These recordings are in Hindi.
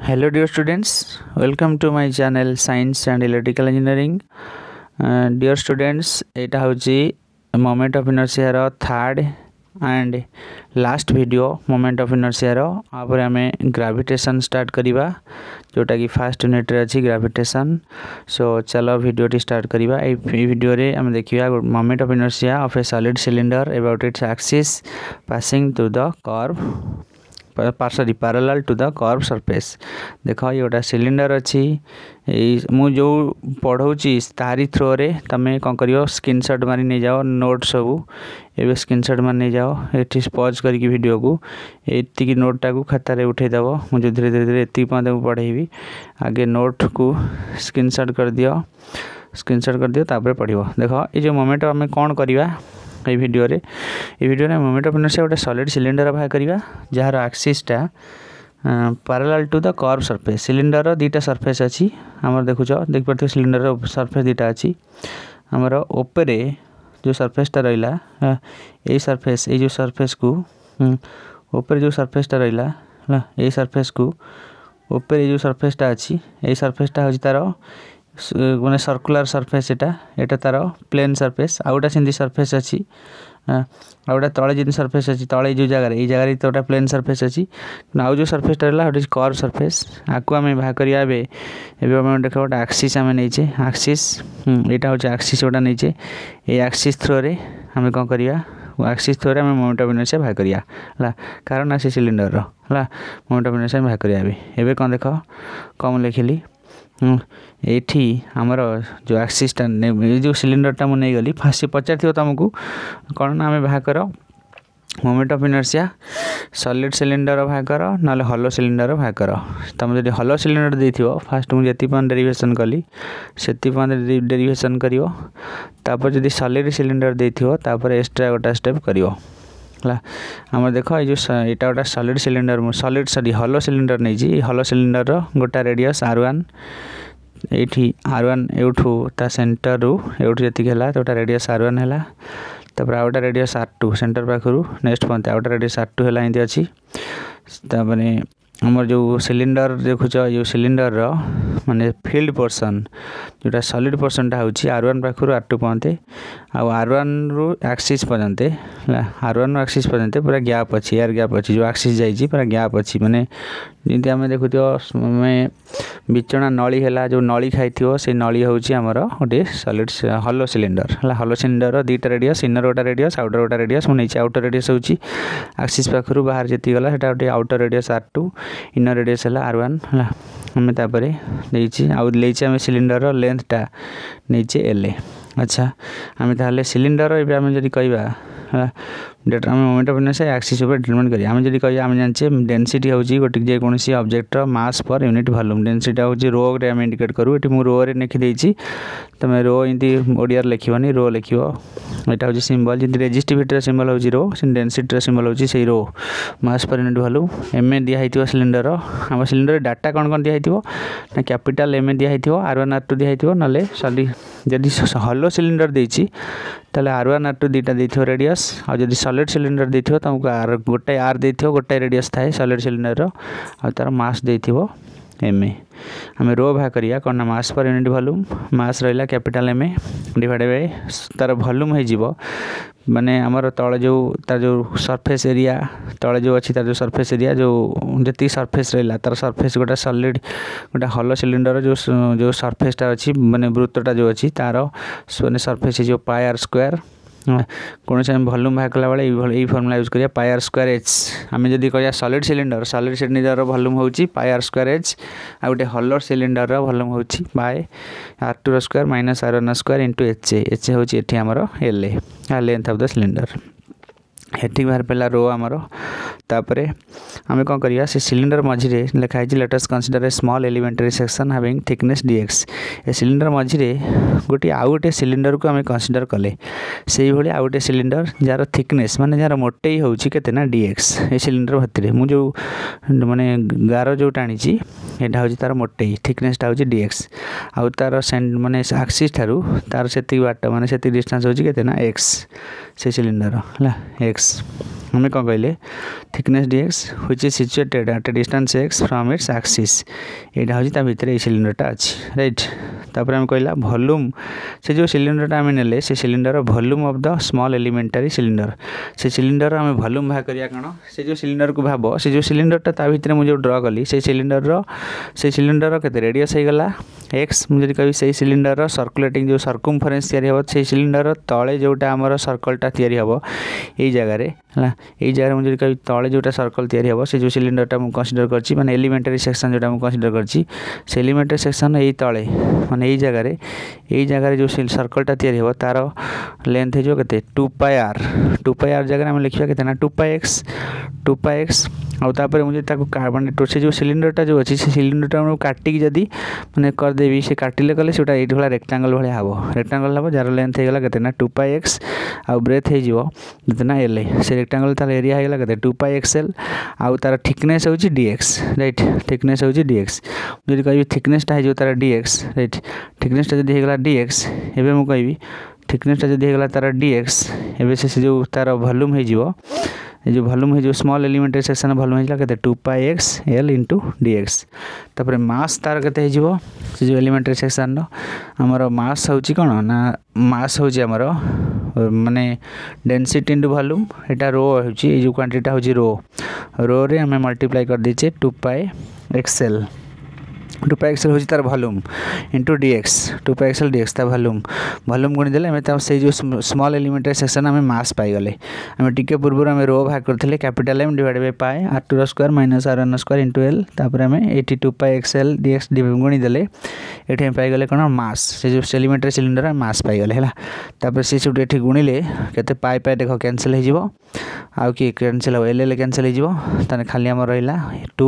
Hello dear students, welcome to my channel Science and Electrical Engineering. Dear students, एटा होची मोमेंट ऑफ इनर्शिया रो third and last video moment of inertia रो आपर आमे ग्रेविटेशन स्टार्ट करिबा जोटा कि फर्स्ट यूनिट रे अछि ग्रेविटेशन। सो चलो वीडियो टी स्टार्ट करिबा। ए वीडियो रे हम देखिबा moment of inertia of a solid cylinder about its axis passing through the curve parallel to the curve surface. देख ये गोटा सिलिंडर अच्छी मु जो पढ़ाऊँगी तारी थ्रो रे तमें कौन कर स्क्रीनशॉट मारी नहीं जाओ नोट सबू एवं स्क्रीनशॉट मारी नहीं जाओ ये पॉज करके वीडियो को एति नोटा को खातार उठेदेव मुझे धीरे धीरे धीरे एति पढ़ेबी आगे नोट को स्क्रीनशॉट कर दियो तापर पढ़ो। देख ये जो मोमेंट आम कौन करवा ये वीडियो रे मोमेंट ऑफ इनर्शिया गोटे सॉलिड सिलिंडर बाहर करवा जार एक्सिसटा parallel to the curve surface. Cylinder दीटा सरफेस अच्छी आम देखुच देख पार्थ सिलिंडर सरफेस दीटा अच्छी आमर उपरे जो सरफेसटा रहा ये सरफेस ये जो सरफेस को ऊपर जो सरफेसटा रहा ये सरफेस को ऊपर ये जो सरफेसटा अच्छी ये सरफेसटा हूँ तार माने सर्कुलर सरफेस एटा तार प्लेन सरफेस आउटा सिंधी सरफेस अच्छी आउटा तले जिन सरफेस अच्छी तले जो जगह तो प्लेन सरफेस अच्छी आउ जो सरफेसटा रहा गोटे कर्व सरफेस आपको आम बाहर करिया एवं देख गोटे एक्सिस आम नहींचे एक्सिस यहाँ हूँ एक्सिस गोटा नहींचे ये एक्सिस थ्रो रे आम कौन करवा एक्सिस थ्रो रे आम मोमेंट ऑफ इनर्शिया बाहर करिया कारण आसी सिलिंडर मोमेंट ऑफ इनर्शिया बाहर करिया एबे कौन देख कौन लिखिली एठी आमर जो एक्सिसटा जो सिलिंडरटा मुझे नहीं गली फास्ट पचार तुमको कौन ना आम बाहर कर moment of inertia solid cylinder बाहर कर ना हॉलो सिलिंडर बाहर कर। तुम जो हॉलो सिलिंडर देथिबो फास्ट मुझे जी डेरिवेशन कली से डेरिवेशन करियो तापर जदि सॉलिड सिलिंडर देथिबो तापर एक्स्ट्रा गोटा स्टेप करियो आम देख ये जो यहाँ गोटा solid cylinder solid sorry hollow cylinder नहीं हॉलो सिलिंडर गोटा रेडियस R1 ये R1 एठू ता सेंटर रू एठू जी है तो रेडियस R1 है तापर आउटा रेडियस R2 सेंटर पाखु नेक्स्ट पॉइंट आउटा रेडियस R2 है एमती अच्छी तापर आमर जो सिलिंडर देखुच जो सिलिंडर माने फील्ड पोर्शन जोटा सॉलिड पोर्शनटा हूँ R1 पाखु R2 पॉइंट आउ R1 रु एक्सिस पर्यंत R1 एक्सिस पर्यंत पूरा गैप अच्छी एयर गैप अच्छी जो एक्सिस जाइए पूरा गैप अच्छी माने जमी आम देखुथ मैं बिचना नली है जो नली खाई से नली हूँ आमर गोटे solid hollow cylinder hollow cylinder दीटा रेडियस इनर गोटा रेडियस आउटर गोटा रेडियस मुझे आउटर रेडियस हूँ एक्सिस पाखु बाहर जी गला है गोटे outer radius R2 inner radius है R1 है आम तापर आम सिलिंडर लेंथटा नहीं LA। अच्छा आम ताहले सिलिंडर आम जब कह डेट आम मोमेंट ऑफ इनर्शिया एक्सिस ऊपर डिटरमाइन करिया आम जब कह आम जानचे डेंसिटी हूँ गोटे जेकोसी ऑब्जेक्ट मास पर यूनिट वॉल्यूम डेंसिटी हूँ रो रे आम इंडिकेट करूँ ये रो रे लिखिदेची तुम रो इमती ओडिया लिखनी रो लिख यहाँ हूँ सिंबल जमी रेजिस्टिविटी सिंबल हूँ रो डेंसिटी सिंबल हूँ से रो मास पर यूनिट वॉल्यूम एम दिखाई सिलिंडर आम सिलिंडर डाटा कौन कौन दिखाई ना कैपिटाल एम दिखाई R1 R2 दिखाई ना सॉरी जदि हॉलो सिलिंडर देती ताले R1 R2 दीटा देथियो रेडियस आ जदि सॉलिड सिलिंडर देथियो तुमको गोटे R देथियो गोटे रेडियस थाए सॉलिड सिलिंडर आ तार मास देथियो MA आम रो बाहर करिया कौन ना मास पर यूनिट वॉल्यूम मास रहा कैपिटल MA डिवाइड बाय तार वॉल्यूम हो माने आमर तले जो तार जो सरफेस एरिया तले जो अच्छी तार जो सरफेस एरिया जो जी सरफेस रहा तार सरफेस गोटा सॉलिड गोटा हॉलो सिलिंडर जो सरफेसटा अच्छी माने वृत्तटा जो अच्छी तार माने सरफेस जो πr² कौन से वॉल्यूम बाहर कला बेले यही फॉर्मूला यूज करिया πr² H आम जब कह सॉलिड सिलिंडर वॉल्यूम हूँ πr² H आ गोटे हॉलो सिलिंडर वॉल्यूम हूँ by R2² - R1² into H हूँ ये आमर LA length of the cylinder हेटिक बाहर पड़ा रो आमर तापर आम कौन करवा से सिलिंडर मझे लिखाई let us consider a small elementary section having thickness dx ए सिलिंडर मझे गोटे आउ गोटे सिलिंडर को आम कंसीडर कले से भाई आउ गोटे सिलिंडर जार थिकनेस माने जार मोटे हूँ के ना dx ए सिलिंडर भितर मुझे माने गार जो टाणी यहाँ हूँ तार मोटे थिकनेसटा हूँ dx आउ तार माने एक्सिस ठारू तार से बाट माने से डिस्टेंस हूँ के ना x से सिलिंडर है x हमें कौन कहले thickness dx which is situated at a distance x from its axis एटा होची ता भितर ए सिलिंडरटा अछि राइट। तापर हम कहला वॉल्यूम से जो सिलिंडरटा हम नेले से cylinder volume of the small elementary cylinder से सिलिंडर हम वॉल्यूम भाग करिया कण से जो सिलिंडर को भाबो से जो सिलिंडरटा ता भितर मु जो ड्रा कली से सिलिंडर केते रेडियस हे गला x मु जदि कहि से सिलिंडर सर्कुलेटिंग जो सर्कमफरेंस तयारी हबो से सिलिंडर तळे जोटा हमर सर्कलटा तयारी हबो एई जगह रे हला एई जगह मु जदि कहि तळे जोटा सर्कल तयारी हबो से जो सिलिंडरटा मु कंसीडर करछि माने एलिमेंटरी सेक्शन जोटा मु कंसीडर करछि से एलिमेंटरी सेक्शन एई तळे माने एई जगह रे जो सर्कलटा तयारी हबो तार लेंथ जो केते 2 पाई r जगह हम लिखिया केते ना 2 पाई x आ तापर मुझे ताको कार्बन से जो सिलिंडरटा जो अछि से सिलिंडरटा हम काटिक जदी माने कर देबी से काटिले कले सेटा एठी वाला रेक्टेंगल भले हबो जार लेंथ हे गला केते ना 2 पाई x आ ब्रेथ हे जिवो जितना l से रेक्टेंगल तार एरिया हे गला केते 2 पाई xl आ तार थिकनेस होची dx राइट थिकनेस होची dx जदी कहबी थिकनेस ता हे जो तार dx राइट थिकनेस ता जदी हे गला dx एबे मु कहबी थिकनेस ता जदी हे गला तार dx एबे से जो तार वॉल्यूम हे जिवो जो वॉल्यूम है जो स्मॉल एलिमेंटरी सेक्शन वॉल्यूम है केते 2 पाई x l into dx तापर मास तार केते हे जिवो से जो एलिमेंटरी सेक्शन रो हमर मास होची कोन ना मास होची हमर माने डेंसिटी इनटू वॉल्यूम एटा रो होची ए जो क्वांटिटी होची रो रे हमें मल्टीप्लाई कर दीचे 2 पाई xl 2 पाई xl होची तार volume into dx 2 pi xl dx ता वॉल्यूम गुणी देले हमें ता से जो स्मॉल एलिमेंटरी सेक्शन हमें मास पाई गले हमें टिके पूर्व हमें रो भाग करथिले capital m divide by pi r2 square minus r1 square into l तापर हमें 82 पाई xl dx गुणी देले एठी हम पाई गले कोन मास से जो एलिमेंटरी सिलिंडर मास पाई गले हला तापर से छुटे एठी गुणीले केते पाई देखो कैंसिल हे जिवो आ कि कैंसिल हो l कैंसिल हे जिवो तने खाली हम रहिला 2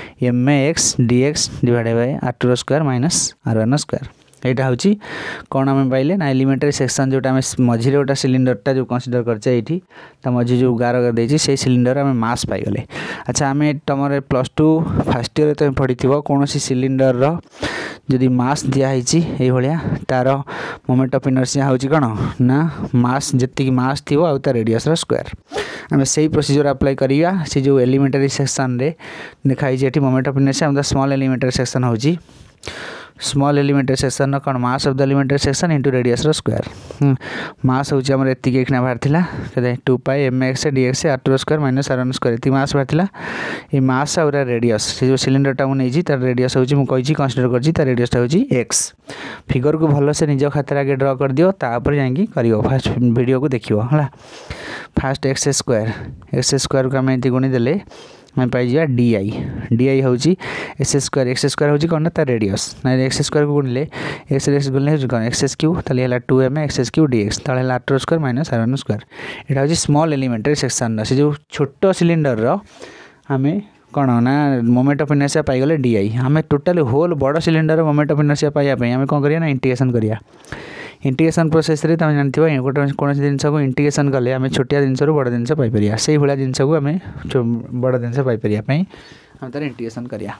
mx dx divide by r2 square minus r1 square एटा होची कोन हम पाइले ना एलिमेंटरी सेक्शन जोटा हम मझी रे ओटा सिलिंडरटा जो कंसीडर करछे एठी ता मझी जो गार कर देछि से सिलिंडर हम मास पाई गले। अच्छा हमें तमरे +2 फर्स्ट ईयर तो पढिथिबो कोनोसी सिलिंडर रो जदि मास दिया हिची ए भलिया तार मोमेंट ऑफ इनर्शिया होची कोन ना मास जति मास थिबो आ ता रेडियस रो स्क्वायर हमें सही प्रोसीजर अप्लाई करिया से जो एलिमेंटरी सेक्शन रे देखाई जेठी मोमेंट ऑफ इनर्शिया हम स्मॉल एलिमेंटरी सेक्शन होची स्मॉल एलिमेंटरी सेक्शन कौन mass of the elementary section into radius रो स्क्वायर मास होची हमर एति के एकना बाहर थिला कदे 2 pi mx dx r2 square minus r1 square एति मास बाहर थिला ए मास और रेडियस से जो सिलिंडर टा नै जी तार रेडियस होची मु कहिची कंसीडर करची तार रेडियस टा होची x फिगर को भलो से निज खातिर आगे ड्रा कर दियो तापर जांगी करियो फर्स्ट वीडियो को देखियो हला फर्स्ट x स्क्वायर को हम एति गुणी देले मैं पाई जा di होची x स्क्वायर होची कोन ता रेडियस ना x स्क्वायर को गुणले x गुणले हो कोन x³ तले हला 2m x³ dx तले हला r2 square minus r1 square एटा होची स्मॉल एलिमेंटरी सेक्शन से जो छोटो सिलिंडर रो हमें कोन ना मोमेंट ऑफ इनर्शिया पाई गले di हमें टोटल होल बड़ सिलिंडर मोमेंट ऑफ इनर्शिया पाइया पे हमें कोन करिया ना इंटीग्रेशन करिया इंटीग्रेशन प्रोसेस रे तुम जानथिबो गोटे कोनोसी जिंस को इंटीग्रेशन कले हमें छोटिया जिंस रो बड़ जिंस पाई परिया सेही भला जिंस को हमें बड़ जिंस पाई परिया पई हम तार इंटीग्रेशन करिया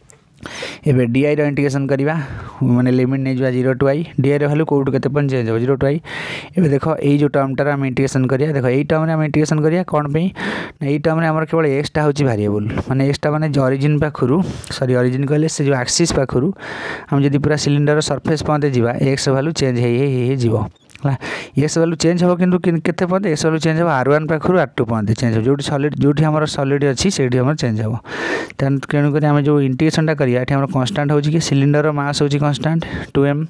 एबे di रो इंटीग्रेशन करिवा माने लिमिट नै जुआ 0 टू i di रो वैल्यू कोड केते पन चेंज हो 0 टू i एबे देखो एई जो टर्म टा हम इंटीग्रेशन करिया देखो एई टर्म रे हम इंटीग्रेशन करिया कोन पे एई टर्म रे हमर केवल x टा होची वेरिएबल माने x टा माने जो ओरिजिन पाखरु सॉरी ओरिजिन कहले से जो एक्सिस पाखरु हम जदी पूरा सिलिंडर सरफेस पते जीवा x वैल्यू चेंज हे जीवो एक्स वैल्यू चेंज हो किंतु केते पते एक्स वैल्यू चेंज हो r1 पाखरु r2 पते चेंज हो जोटी सॉलिड जोटी हमर सॉलिड अछि सेठी हमर चेंज हो तन केनु करी हम जो इंटीग्रेशन टा करिया एठी हमर कांस्टेंट होची कि सिलिंडर रो मास होची कांस्टेंट 2m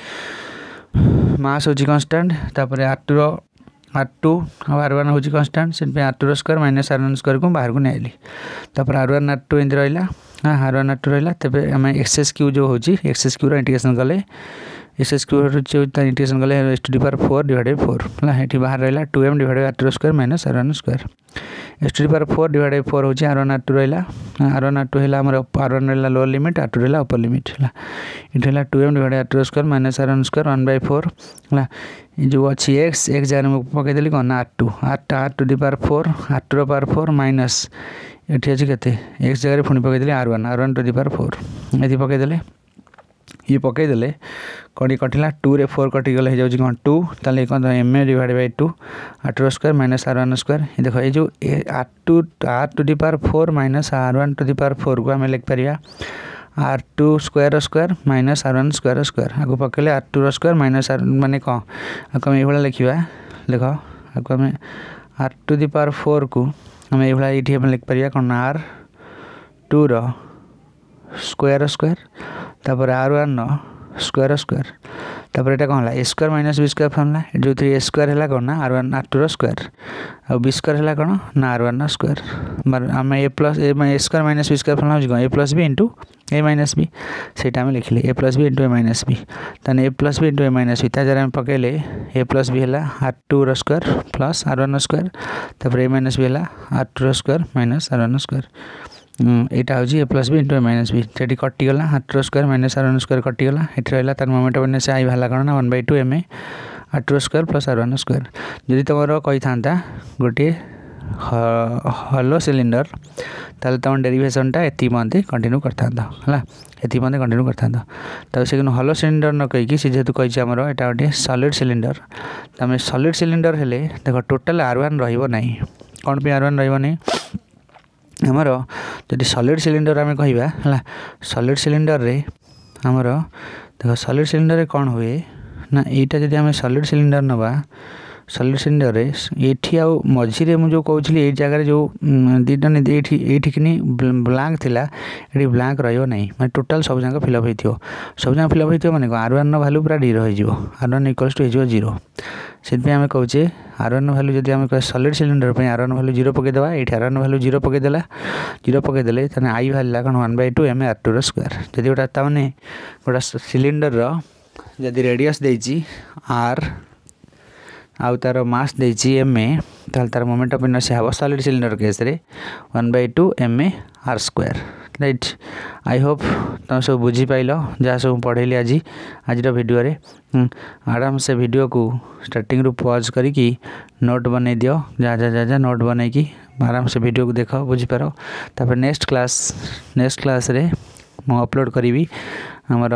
मास होची कांस्टेंट तापर r2 और r1 होची कांस्टेंट सिन पे r2 square minus r1 square को बाहर को नेली तापर r1 r2 इंद रहला r1 r2 रहला तबे हम x³ जो होची x³ रो इंटीग्रेशन कले x² जो इंटीग्रेशन कले x⁴ डिवाइडेड 4 हला हेठी बाहर रहला 2m divided r2 square minus r1 square x⁴ divided 4 होची r1 r2 रहला r1 r2 हैला हमर r1 रहला लोअर लिमिट r2 रहला अपर लिमिट हला इट रहला 2m divided r2 square minus r1 square 1/4 हला जो अछि x जाने में पके देली कोन r2 r2 r2 रो पावर 4 माइनस एठी अछि केते x जगह रे फुनी पके देली r1 टू द पावर 4 एथि पके देले ये पकईदे कौन कटिला 2 रे 4 कटिगले हो जाए 2 ताले कौन M A divide by 2 r2 square minus r1 square. ये देख ये जो r टू दी पावर 4 माइनस r1 टू दी पावर 4 को आम लिखिपर r2 square square minus r1 square square आगे पकड़े r2 स्क्वायर माइनस r माने कौन आम ये लिखा देख आगे आम r टू दी पावर 4 को आम ये लिखिपर कौन r2 रो स्क्वायर स्क्वायर तापर r1 स्क्वायर स्क्वायर तापर एटा कौन A square minus B square formula जो ए स्क्वायर है कौन ना r1 r2 स्क्वायर और बी स्क्वायर है कौन ना r1 स्क्वायर आम A plus A square minus B square formula हो A plus B into A minus B से लिखिले A plus B into A minus B ताने A plus B into A minus B ताजा आम पकड़े ए प्लस बी है r2 square plus r1 square तापर ए माइनस बी है r2 square minus r1 square यहाँ हूँ A plus B into A minus B से कटिगला r2 square minus r1 square कटिगला ये रहा तार मोमेंट ऑफ इनर्शिया आई बाहर कौन ना 1/2 M A r2 square plus r1 square. जदि तुम कही था गोटे हलो सिलिंडर ताल तुम डेरिवेशनटा ये मध्य कंटिन्यू करता है ये मध्य कंटिन्यू करता तो से हलो सिलिंडर न कहीकि सी जेहतु कही आमर यहाँ गोटे सॉलिड सिलिंडर तुम सॉलिड सिलिंडर हेले देख टोटाल r1 रही कौन पे r1 रही आमर जदि सॉलिड सिलिंडर आम कह सॉलिड सिलिंडर रे आमर देख सॉलिड सिलिंडर रे कौन हुए ना यहाँ जदि आम सॉलिड सिलिंडर नवा सॉलिड सिलिंडर रे ये आउ मझे मुझे कहूली ये जगह जो दीटा ये ब्लांक थिला ये ब्लांक रही मैं टोटाल सब जगह फिलअप हो सब जगह फिलअप हो माने r1 वैल्यू पूरा डी रही r1 इक्वल्स टू हो 0 से आम कहे r1 वैल्यू जब आम कह सॉलिड सिलिंडर पे r1 वैल्यू 0 पकईदेवा ये r1 वैल्यू 0 पकईदेला 0 पकईदे आई बाहर कौन 1/2 एम ए r2 स्क्वायर जदि गोटा तमें गोटा सिलिंडर जदि रेडियस देती r आउ तार मास देती एम ए तार मोमेंट ऑफ इनर्शिया हम सॉलिड सिलिंडर केस रे 1/2 M A r square right. I hope तुम सब बुझीपाल जहाँ सब पढ़ेली आज वीडियो रे आराम से वीडियो को स्टार्टिंग रू पॉज करी नोट बन दियो जहाँ नोट बन आराम से वीडियो को देख बुझीपार तापर नेक्स्ट क्लास रे मु अपलोड करी आमर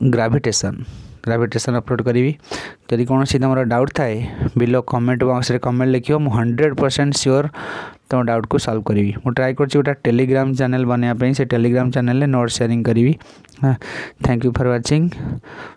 ग्राविटेशन अपलोड करी जदि कौन सी तुम डाउट थाए बिलो कमेंट बॉक्स रे कमेंट लिखियो मु 100% श्योर तुम डाउट को सॉल्व करी मु ट्राई करछि गोटा टेलीग्राम चैनल बनाया से टेलीग्राम चैनल नोट शेयरिंग करी। Thank you for watching.